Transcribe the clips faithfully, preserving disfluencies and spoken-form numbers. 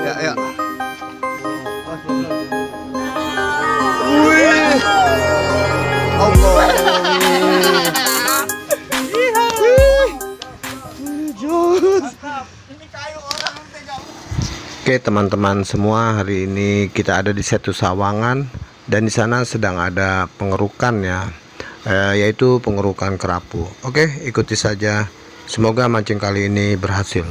ya, ya. Wih. Allah. Oke teman-teman semua, hari ini kita ada di Setu Sawangan dan di sana sedang ada pengerukan ya, eh, yaitu pengerukan kerapu. Oke, ikuti saja. Semoga mancing kali ini berhasil.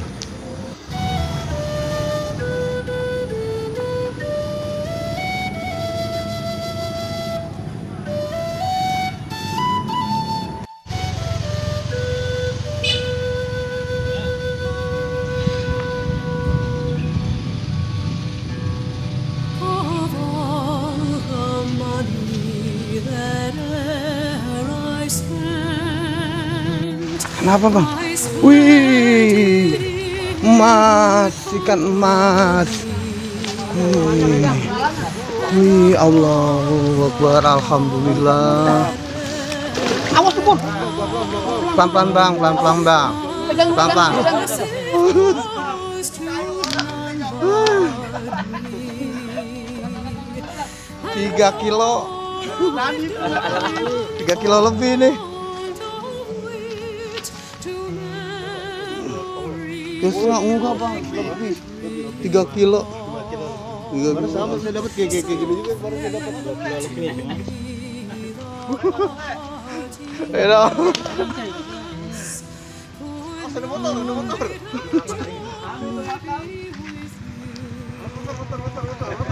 Kenapa bang? Wih, emas, ikan emas. Wih, wih, Allahu Akbar, alhamdulillah. Awas tuh, Pur. Pelan-pelan bang, pelan-pelan bang, pelan-pelan. Tiga kilo, tiga kilo lebih nih. Kesel enggak bang, lebih tiga kilo. Tiga kilo. Sama saya dapat kayak kayak gini juga, baru saya dapat dua kilo lebih. Ayo. Ada motor, ada motor. Motor, motor, motor, motor.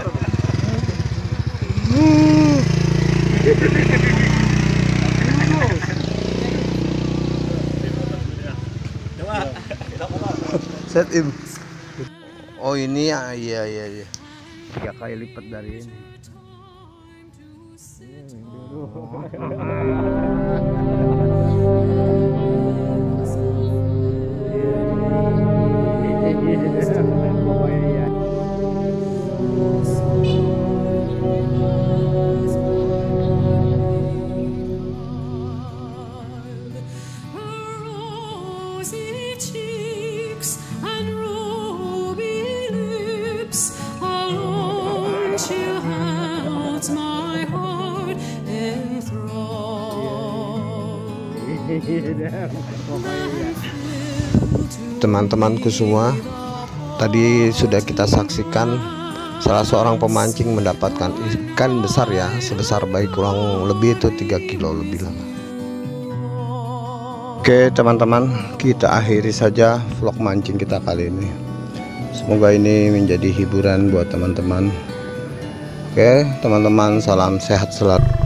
Set in. Oh ini ya, iya iya iya. Tiga kali lipat dari ini. Teman-temanku semua, tadi sudah kita saksikan salah seorang pemancing mendapatkan ikan besar ya, sebesar baik kurang lebih itu tiga kilo lebih lah. Oke teman-teman, kita akhiri saja vlog mancing kita kali ini. Semoga ini menjadi hiburan buat teman-teman. Oke teman-teman, salam sehat selalu.